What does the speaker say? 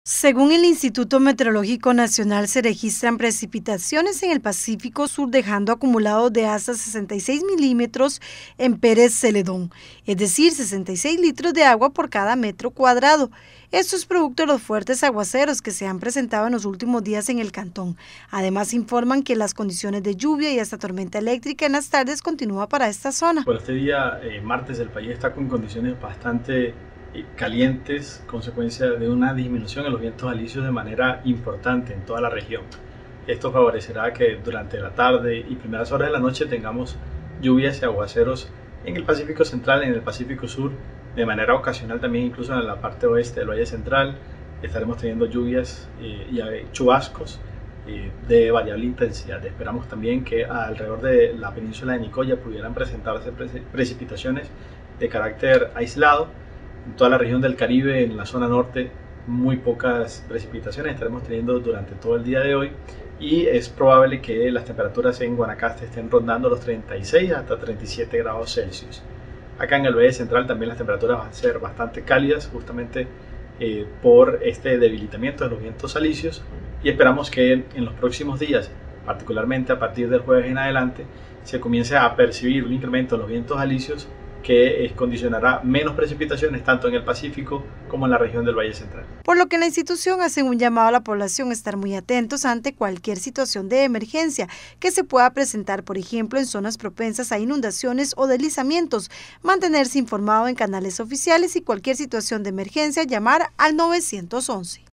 Según el Instituto Meteorológico Nacional, se registran precipitaciones en el Pacífico Sur, dejando acumulados de hasta 66 milímetros en Pérez Celedón, es decir, 66 litros de agua por cada metro cuadrado. Esto es producto de los fuertes aguaceros que se han presentado en los últimos días en el cantón. Además, informan que las condiciones de lluvia y hasta tormenta eléctrica en las tardes continúa para esta zona. Por este día, martes, el país está con condiciones bastante calientes, consecuencia de una disminución en los vientos alisios de manera importante en toda la región. Esto favorecerá que durante la tarde y primeras horas de la noche tengamos lluvias y aguaceros en el Pacífico Central, en el Pacífico Sur, de manera ocasional también incluso en la parte oeste del Valle Central. Estaremos teniendo lluvias y chubascos de variable intensidad. Esperamos también que alrededor de la península de Nicoya pudieran presentarse precipitaciones de carácter aislado. En toda la región del Caribe, en la zona norte, muy pocas precipitaciones estaremos teniendo durante todo el día de hoy, y es probable que las temperaturas en Guanacaste estén rondando los 36 hasta 37 grados Celsius. Acá en el Valle Central también las temperaturas van a ser bastante cálidas, justamente por este debilitamiento de los vientos alisios, y esperamos que en los próximos días, particularmente a partir del jueves en adelante, se comience a percibir un incremento en los vientos alisios que condicionará menos precipitaciones tanto en el Pacífico como en la región del Valle Central. Por lo que la institución hace un llamado a la población a estar muy atentos ante cualquier situación de emergencia que se pueda presentar, por ejemplo, en zonas propensas a inundaciones o deslizamientos, mantenerse informado en canales oficiales y cualquier situación de emergencia llamar al 911.